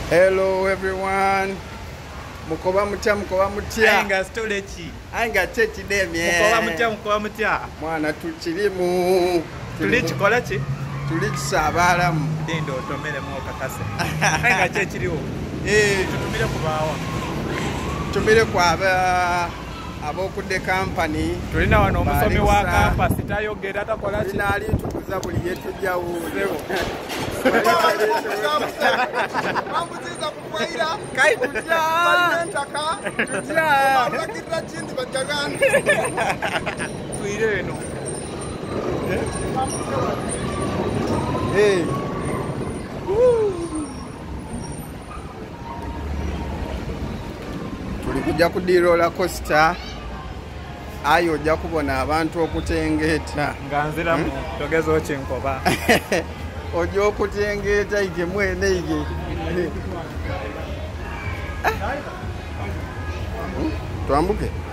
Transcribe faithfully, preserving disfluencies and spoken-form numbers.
Hello everyone. Mukoba mutya mukoba mutya. Ainga stolechi. Ainga chechi demye. Mukoba mutya mukoba mutya. Mwana tukirimu. Tulichi kola chi? Tulichi sabalamu. Dendo otomere mu kakase. Ainga chechi liwo. Eh, tutumire kubawa. Tumire kwaba abokudde company. Tulina wano omusomi wa campus tayogera takola chi? Nali tukuza buli yetujja wuzewo. Mambuziza kukwaira Kai tujja. Ntaka Tujja. Bakira chindi bajagani. Kuire eno. Eh. Tuli kujja kudirola coaster. Ayo ojja kubona abantu okutengeeta. Nganzira mu togezo chenkoba. Ojja okutengeeta ige mwene ige. Twambuke.